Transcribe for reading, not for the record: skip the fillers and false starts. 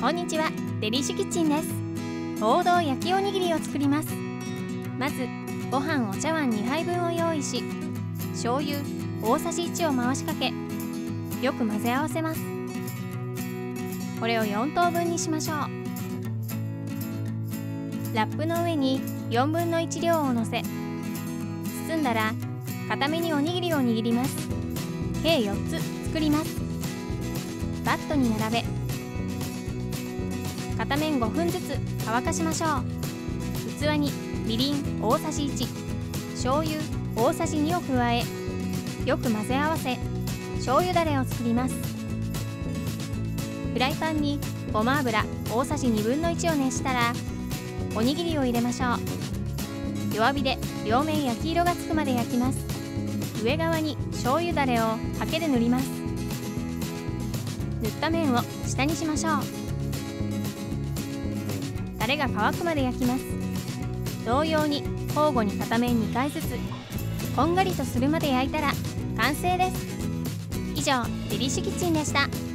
こんにちは、デリッシュキッチンです。王道焼きおにぎりを作ります。まずご飯お茶碗2杯分を用意し、醤油大さじ1を回しかけ、よく混ぜ合わせます。これを4等分にしましょう。ラップの上に4分の1量をのせ、包んだら固めにおにぎりを握ります。計4つ作ります。バットに並べ、片面5分ずつ乾かしましょう。器にみりん大さじ1、醤油大さじ2を加え、よく混ぜ合わせ、醤油だれを作ります。フライパンにごま油大さじ1/2分の1を熱したら、おにぎりを入れましょう。弱火で両面焼き色がつくまで焼きます。上側に醤油だれをハケで塗ります。塗った面を下にしましょう。タレが乾くまで焼きます。同様に交互に片面2回ずつこんがりとするまで焼いたら完成です。以上、デリッシュキッチンでした。